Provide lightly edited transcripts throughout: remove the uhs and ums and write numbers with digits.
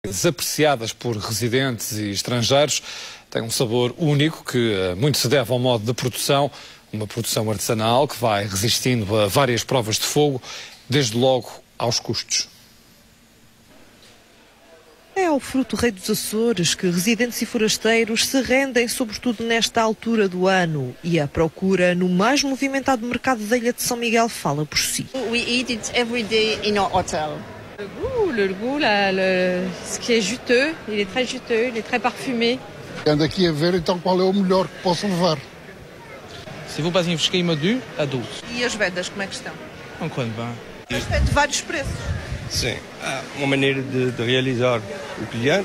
Apreciadas por residentes e estrangeiros, tem um sabor único que muito se deve ao modo de produção, uma produção artesanal que vai resistindo a várias provas de fogo, desde logo aos custos. É ao fruto rei dos Açores que residentes e forasteiros se rendem, sobretudo nesta altura do ano, e a procura no mais movimentado mercado da Ilha de São Miguel fala por si. We eat it every day in our hotel. Le goût, ce qui est juteux, il est très juteux, il est très parfumé. Ando aqui a ver então qual é o melhor que posso levar. Se vous passez jusqu'à Imadu, a 12. E as vendas, como é que estão? On compte bem. Mas tem de vários preços. Sim, há uma maneira de realizar o cliente,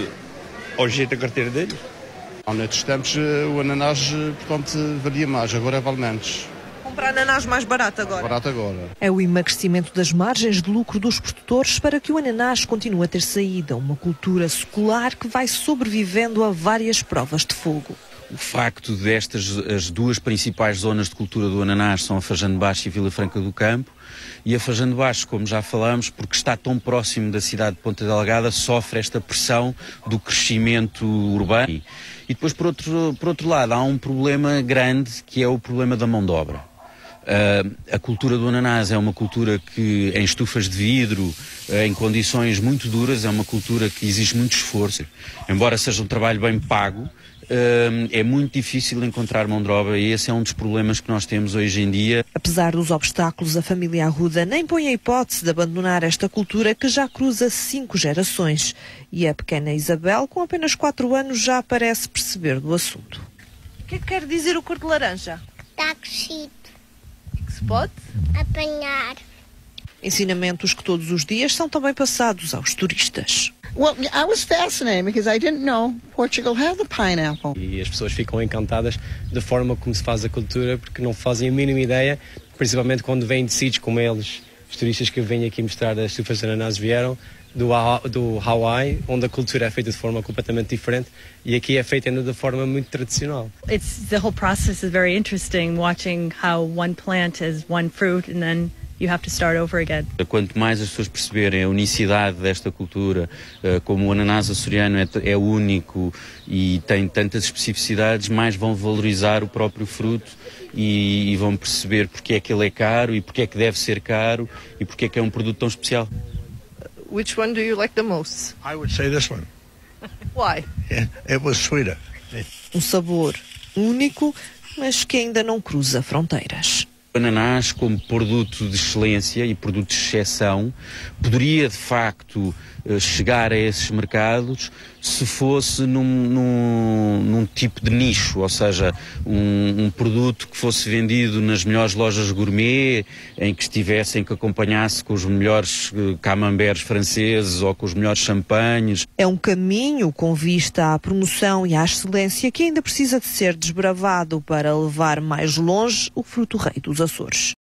ao jeito da carteira dele. Há nestes tempos o ananás, portanto, valia mais, agora vale menos. Comprar ananás mais barato agora. Barato agora. É o emagrecimento das margens de lucro dos produtores para que o ananás continue a ter saída, uma cultura secular que vai sobrevivendo a várias provas de fogo. O facto destas, as duas principais zonas de cultura do ananás são a Fajã de Baixo e Vila Franca do Campo, e a Fajã de Baixo, como já falamos, porque está tão próximo da cidade de Ponta Delgada, sofre esta pressão do crescimento urbano. E depois, por outro lado, há um problema grande, que é o problema da mão de obra. A cultura do ananás é uma cultura que, em estufas de vidro, em condições muito duras, é uma cultura que exige muito esforço. Embora seja um trabalho bem pago, é muito difícil encontrar mão de obra, e esse é um dos problemas que nós temos hoje em dia. Apesar dos obstáculos, a família Arruda nem põe a hipótese de abandonar esta cultura que já cruza 5 gerações. E a pequena Isabel, com apenas 4 anos, já parece perceber do assunto. O que é que quer dizer o cor de laranja? Está crescido. Que se pode apanhar. Ensinamentos que todos os dias são também passados aos turistas. Well, I was fascinated because I didn't know Portugal had the pineapple. E as pessoas ficam encantadas da forma como se faz a cultura, porque não fazem a mínima ideia, principalmente quando vêm de sítios como eles, os turistas que vêm aqui mostrar as estufas de ananás vieram do Hawaii, onde a cultura é feita de forma completamente diferente, e aqui é feita ainda de forma muito tradicional. The whole process is very interesting, watching how one plant is one fruit and then you have to start over again. Quanto mais as pessoas perceberem a unicidade desta cultura, como o ananás açoriano é único e tem tantas especificidades, mais vão valorizar o próprio fruto e vão perceber porque é que ele é caro e porque é que deve ser caro e porque é que é um produto tão especial. Which one do you like the most? I would say this one. Why? It was sweeter. Um sabor único, mas que ainda não cruza fronteiras. O ananás, como produto de excelência e produto de exceção, poderia de facto chegar a esses mercados se fosse num tipo de nicho, ou seja, um produto que fosse vendido nas melhores lojas gourmet, em que acompanhasse com os melhores camemberts franceses ou com os melhores champanhes. É um caminho com vista à promoção e à excelência que ainda precisa de ser desbravado para levar mais longe o fruto rei dos Açores.